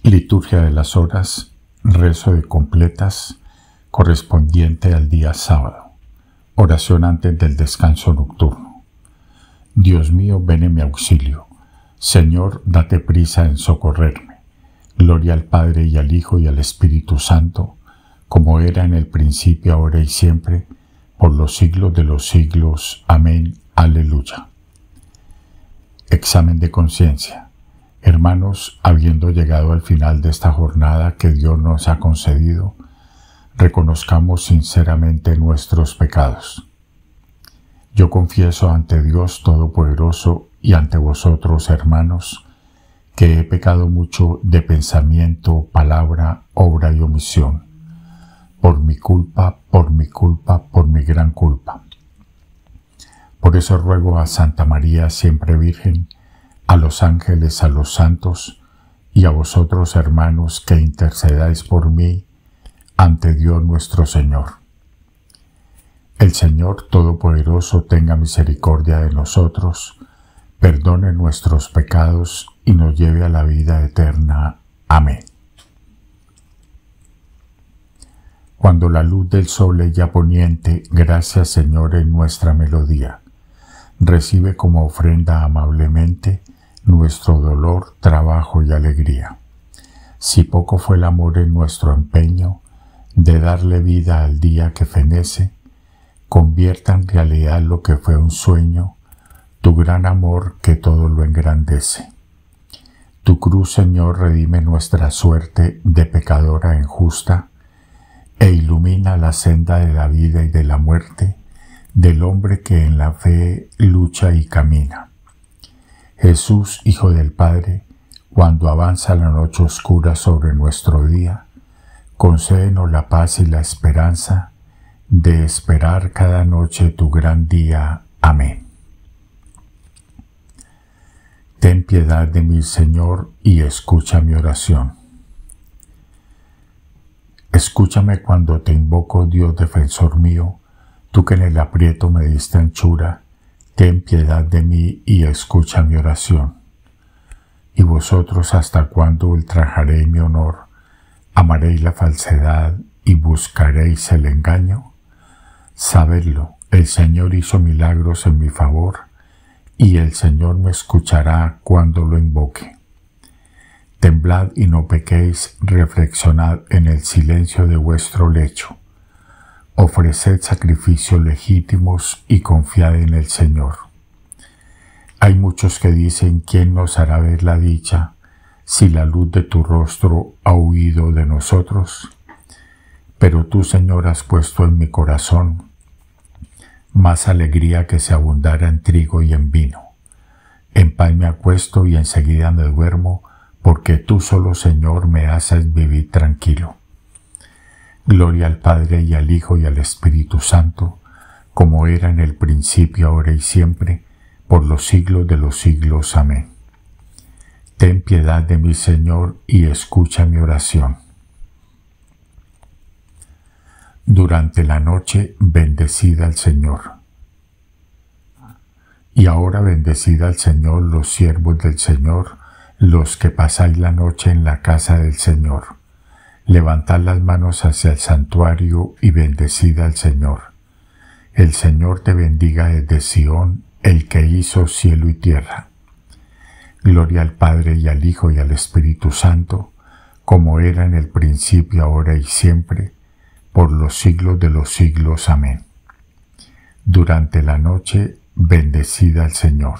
Liturgia de las horas, rezo de completas, correspondiente al día sábado. Oración antes del descanso nocturno. Dios mío, ven en mi auxilio. Señor, date prisa en socorrerme. Gloria al Padre y al Hijo y al Espíritu Santo, como era en el principio, ahora y siempre, por los siglos de los siglos. Amén. Aleluya. Examen de conciencia. Hermanos, habiendo llegado al final de esta jornada que Dios nos ha concedido, reconozcamos sinceramente nuestros pecados. Yo confieso ante Dios Todopoderoso y ante vosotros, hermanos, que he pecado mucho de pensamiento, palabra, obra y omisión, por mi culpa, por mi gran culpa. Por eso ruego a Santa María, siempre Virgen, a los ángeles, a los santos, y a vosotros, hermanos, que intercedáis por mí ante Dios nuestro Señor. El Señor Todopoderoso tenga misericordia de nosotros, perdone nuestros pecados y nos lleve a la vida eterna. Amén. Cuando la luz del sol es ya poniente, gracias, Señor, en nuestra melodía. Recibe como ofrenda amablemente nuestro dolor, trabajo y alegría. Si poco fue el amor en nuestro empeño de darle vida al día que fenece, convierta en realidad lo que fue un sueño, tu gran amor que todo lo engrandece. Tu cruz, Señor, redime nuestra suerte de pecadora injusta e ilumina la senda de la vida y de la muerte del hombre que en la fe lucha y camina. Jesús, Hijo del Padre, cuando avanza la noche oscura sobre nuestro día, concédenos la paz y la esperanza de esperar cada noche tu gran día. Amén. Ten piedad de mí, Señor, y escucha mi oración. Escúchame cuando te invoco, Dios defensor mío, tú que en el aprieto me diste anchura. Ten piedad de mí y escucha mi oración. ¿Y vosotros hasta cuándo ultrajaréis mi honor? ¿Amaréis la falsedad y buscaréis el engaño? Sabedlo, el Señor hizo milagros en mi favor, y el Señor me escuchará cuando lo invoque. Temblad y no pequéis, reflexionad en el silencio de vuestro lecho. Ofreced sacrificios legítimos y confiad en el Señor. Hay muchos que dicen: ¿quién nos hará ver la dicha si la luz de tu rostro ha huido de nosotros? Pero tú, Señor, has puesto en mi corazón más alegría que se abundara en trigo y en vino. En paz me acuesto y enseguida me duermo, porque tú solo, Señor, me haces vivir tranquilo. Gloria al Padre y al Hijo y al Espíritu Santo, como era en el principio, ahora y siempre, por los siglos de los siglos. Amén. Ten piedad de mí, Señor, y escucha mi oración. Durante la noche, bendecid al Señor. Y ahora bendecid al Señor los siervos del Señor, los que pasáis la noche en la casa del Señor. Levantad las manos hacia el santuario y bendecid al Señor. El Señor te bendiga desde Sión, el que hizo cielo y tierra. Gloria al Padre y al Hijo y al Espíritu Santo, como era en el principio, ahora y siempre, por los siglos de los siglos. Amén. Durante la noche, bendecid al Señor.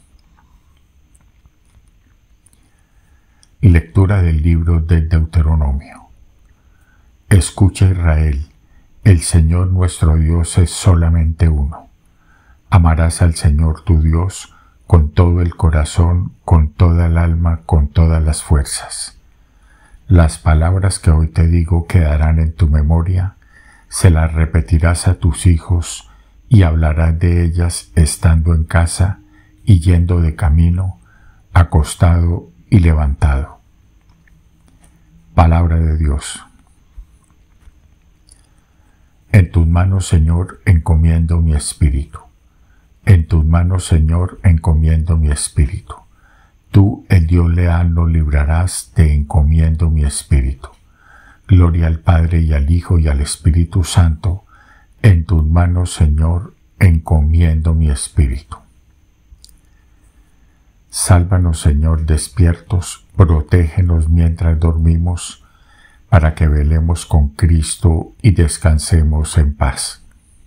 Lectura del libro del Deuteronomio. Escucha, Israel, el Señor nuestro Dios es solamente uno. Amarás al Señor tu Dios con todo el corazón, con toda el alma, con todas las fuerzas. Las palabras que hoy te digo quedarán en tu memoria, se las repetirás a tus hijos y hablarás de ellas estando en casa y yendo de camino, acostado y levantado. Palabra de Dios. En tus manos, Señor, encomiendo mi espíritu. En tus manos, Señor, encomiendo mi espíritu. Tú, el Dios leal, nos librarás, te encomiendo mi espíritu. Gloria al Padre y al Hijo y al Espíritu Santo. En tus manos, Señor, encomiendo mi espíritu. Sálvanos, Señor, despiertos, protégenos mientras dormimos, para que velemos con Cristo y descansemos en paz.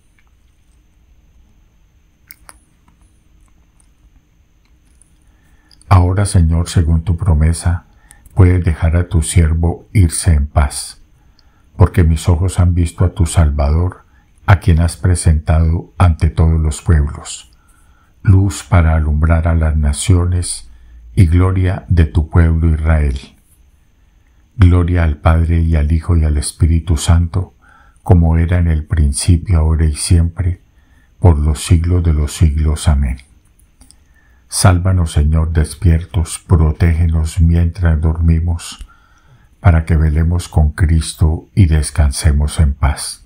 Ahora, Señor, según tu promesa, puedes dejar a tu siervo irse en paz, porque mis ojos han visto a tu Salvador, a quien has presentado ante todos los pueblos, luz para alumbrar a las naciones y gloria de tu pueblo Israel. Gloria al Padre y al Hijo y al Espíritu Santo, como era en el principio, ahora y siempre, por los siglos de los siglos. Amén. Sálvanos, Señor, despiertos, protégenos mientras dormimos, para que velemos con Cristo y descansemos en paz.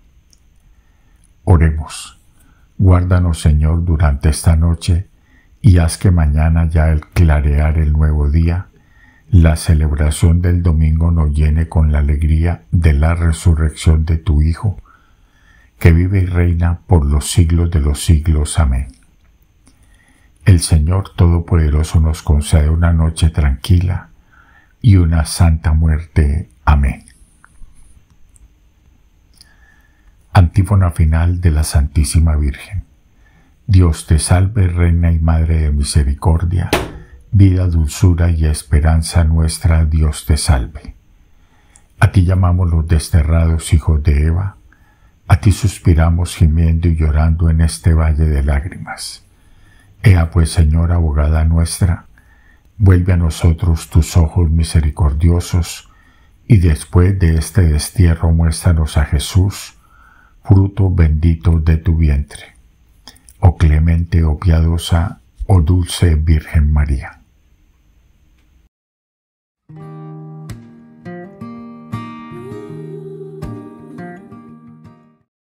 Oremos. Guárdanos, Señor, durante esta noche, y haz que mañana, ya al clarear el nuevo día, la celebración del domingo nos llene con la alegría de la resurrección de tu Hijo, que vive y reina por los siglos de los siglos. Amén. El Señor Todopoderoso nos concede una noche tranquila y una santa muerte. Amén. Antífona final de la Santísima Virgen. Dios te salve, Reina y Madre de Misericordia, vida, dulzura y esperanza nuestra, Dios te salve. A ti llamamos los desterrados hijos de Eva, a ti suspiramos gimiendo y llorando en este valle de lágrimas. Ea pues, Señora, abogada nuestra, vuelve a nosotros tus ojos misericordiosos, y después de este destierro muéstranos a Jesús, fruto bendito de tu vientre. Oh clemente, oh piadosa, oh dulce Virgen María.